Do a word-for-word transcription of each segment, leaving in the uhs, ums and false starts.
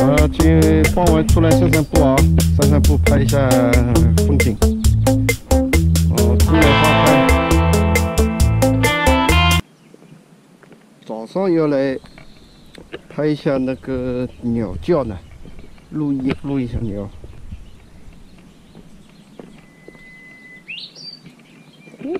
啊，今天傍晚出来散散步啊，散散步拍一下风景。哦，春暖花开。早上要来拍一下那个鸟叫呢，录一录一下鸟。嗯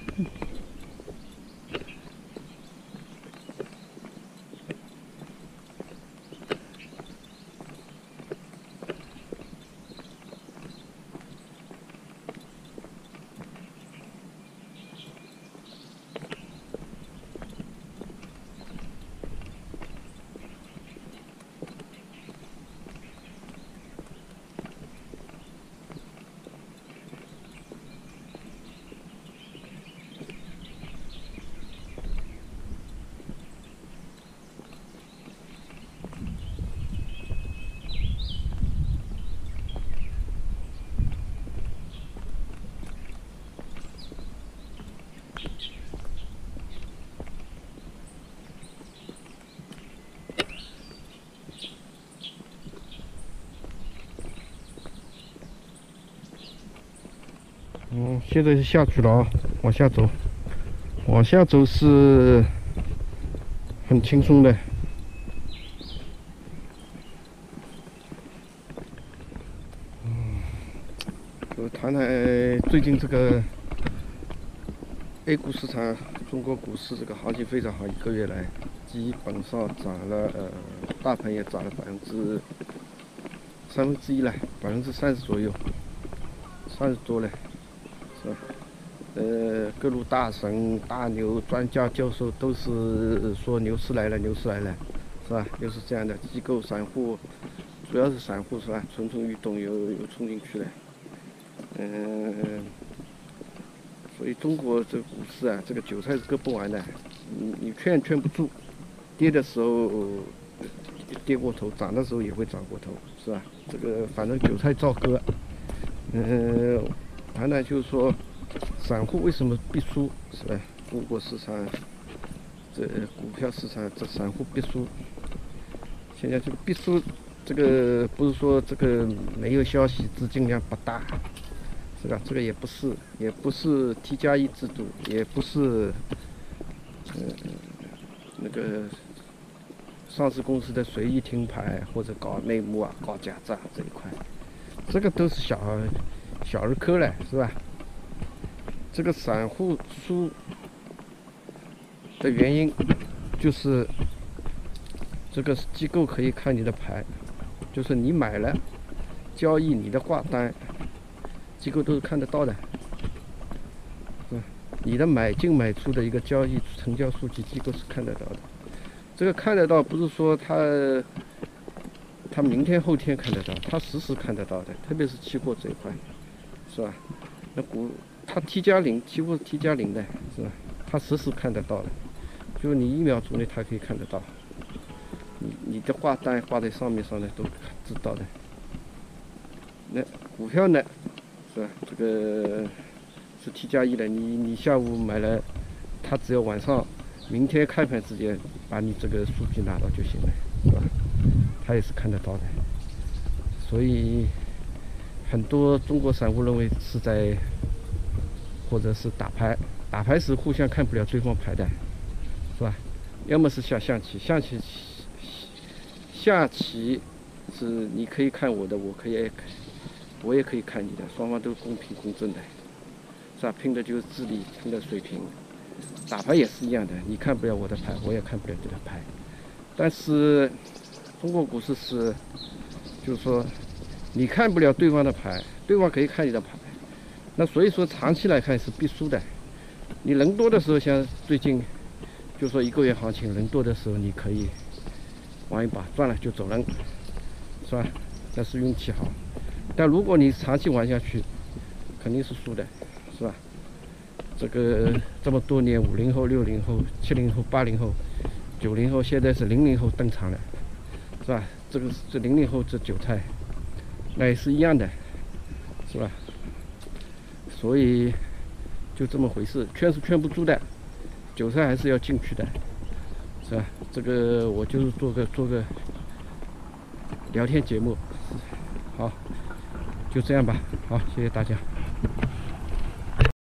嗯，现在是下去了啊，往下走，往下走是很轻松的。嗯，就谈谈最近这个 A 股市场，中国股市这个行情非常好，一个月来基本上涨了，呃，大盘也涨了百分之三分之一了，百分之三十左右，三十多了。 是吧？呃，各路大神、大牛、专家、教授都是说牛市来了，牛市来了，是吧？又是这样的，机构、散户，主要是散户是吧？蠢蠢欲动，又又冲进去了。嗯、呃，所以中国这个股市啊，这个韭菜是割不完的，你你劝劝不住，跌的时候跌过头，涨的时候也会涨过头，是吧？这个反正韭菜照割。嗯、呃。 谈谈就是说，散户为什么必输，是吧？中国市场，这股票市场，这散户必输。现在这个必输，这个不是说这个没有消息，资金量不大，是吧？这个也不是，也不是 T 加一制度，也不是，呃，那个上市公司的随意停牌或者搞内幕啊、搞假账这一块，这个都是小。 小儿科了，是吧？这个散户输的原因就是这个机构可以看你的牌，就是你买了交易你的挂单，机构都是看得到的，是吧？你的买进买出的一个交易成交数据，机构是看得到的。这个看得到，不是说他他明天后天看得到，他实时看得到的，特别是期货这一块。 是吧？那股它 T 加零，期货 T 加零的，是吧？它实时看得到的，就是你一秒钟内它可以看得到，你你的挂单挂在上面上呢都知道的。那股票呢，是吧？这个是 T 加一的，你你下午买了，它只要晚上明天开盘之前把你这个数据拿到就行了，是吧？它也是看得到的，所以。 很多中国散户认为是在，或者是打牌，打牌时互相看不了对方牌的，是吧？要么是下象棋，象棋，下棋是你可以看我的，我可以，我也可以看你的，双方都公平公正的，是吧？拼的就是智力，拼的水平。打牌也是一样的，你看不了我的牌，我也看不了你的牌。但是中国股市是，就是说。 你看不了对方的牌，对方可以看你的牌，那所以说长期来看是必输的。你人多的时候，像最近，就说一个月行情人多的时候，你可以玩一把，赚了就走人，是吧？那是运气好。但如果你长期玩下去，肯定是输的，是吧？这个这么多年，五零后、六零后、七零后、八零后、九零后，现在是零零后登场了，是吧？这个这零零后这韭菜。 那也是一样的，是吧？所以就这么回事，劝是劝不住的，韭菜还是要进去的，是吧？这个我就是做个做个聊天节目。好，就这样吧。好，谢谢大家。